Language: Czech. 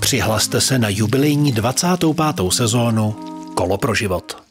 Přihlaste se na jubilejní 25. sezónu Kolo pro život.